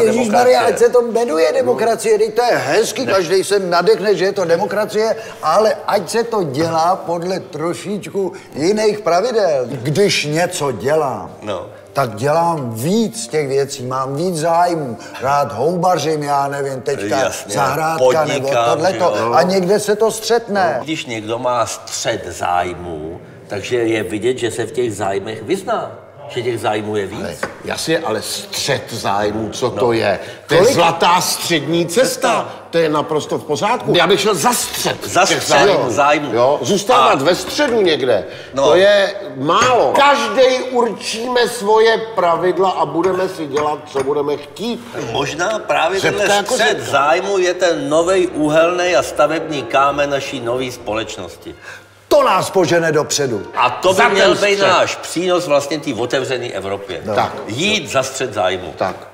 ježíšmarja, ať se to jmenuje demokracie, teď to je hezky, každý se nadechne, že je to demokracie, ale ať se to dělá podle trošičku jiných pravidel. Když něco dělám, tak dělám víc těch věcí, mám víc zájmů, rád houbařím, já nevím, teďka zahrádka nebo tohleto a někde se to střetne. Když někdo má střet zájmů, takže je vidět, že se v těch zájmech vyzná. Že těch zájmů je víc. Jasně, ale střet zájmů, co to je? To je zlatá střední cesta. To je naprosto v pořádku. Já bych šel za střed. Za střed zájmu. Jo, zůstávat ve středu někde, to je málo. Každý určíme svoje pravidla a budeme si dělat, co budeme chtít. Možná právě tenhle střed zájmu je ten nový úhelný a stavební kámen naší nové společnosti. To nás požene dopředu. A to by měl být náš přínos vlastně té otevřené Evropě. Jít za střed zájmu. Tak.